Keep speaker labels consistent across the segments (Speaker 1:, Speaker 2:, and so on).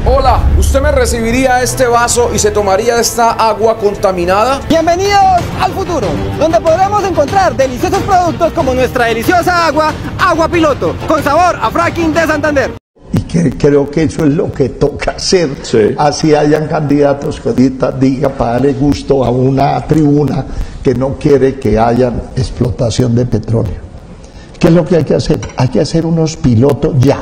Speaker 1: Hola, ¿usted me recibiría este vaso y se tomaría esta agua contaminada?
Speaker 2: Bienvenidos al futuro, donde podremos encontrar deliciosos productos como nuestra deliciosa agua, Agua Piloto, con sabor a fracking de Santander.
Speaker 3: Y que creo que eso es lo que toca hacer,
Speaker 4: sí.
Speaker 3: Así hayan candidatos que ahorita diga para darle gusto a una tribuna que no quiere que haya explotación de petróleo. ¿Qué es lo que hay que hacer? Hay que hacer unos pilotos ya,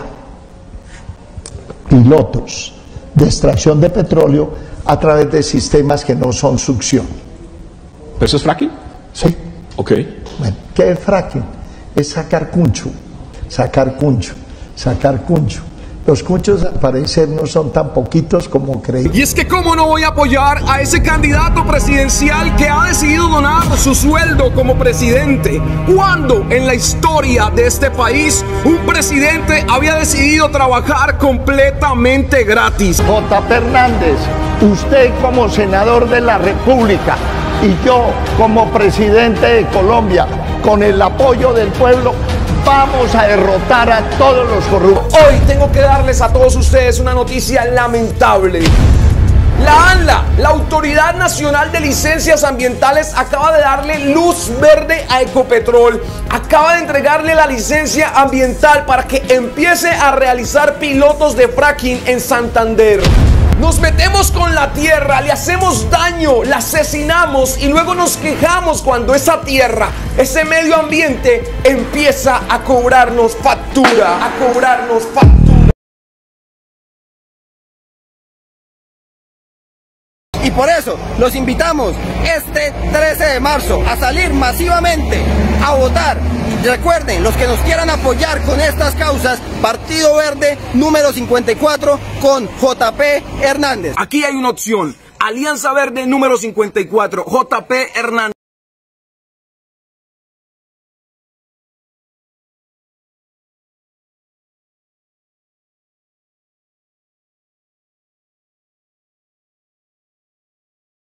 Speaker 3: pilotos de extracción de petróleo a través de sistemas que no son succión.
Speaker 4: ¿Pero eso es fracking?
Speaker 3: Sí.
Speaker 4: Ok.
Speaker 3: Bueno, ¿qué es fracking? Es sacar cuncho, sacar cuncho, sacar cuncho. Los cunchos al parecer no son tan poquitos como creí.
Speaker 1: Y es que cómo no voy a apoyar a ese candidato presidencial que ha decidido donar su sueldo como presidente. ¿Cuándo en la historia de este país un presidente había decidido trabajar completamente gratis?
Speaker 3: J. Hernández, usted como senador de la República y yo como presidente de Colombia, con el apoyo del pueblo, vamos a derrotar a todos los corruptos.
Speaker 1: Hoy tengo que darles a todos ustedes una noticia lamentable. La ANLA, la Autoridad Nacional de Licencias Ambientales, acaba de darle luz verde a Ecopetrol. Acaba de entregarle la licencia ambiental para que empiece a realizar pilotos de fracking en Santander. Nos metemos con la tierra, le hacemos daño, la asesinamos y luego nos quejamos cuando esa tierra, ese medio ambiente empieza a cobrarnos factura,
Speaker 2: Y por eso los invitamos este 13 de marzo a salir masivamente a votar. Y recuerden, los que nos quieran apoyar con estas causas, Partido Verde número 54 con JP Hernández.
Speaker 1: Aquí hay una opción, Alianza Verde número 54, JP Hernández.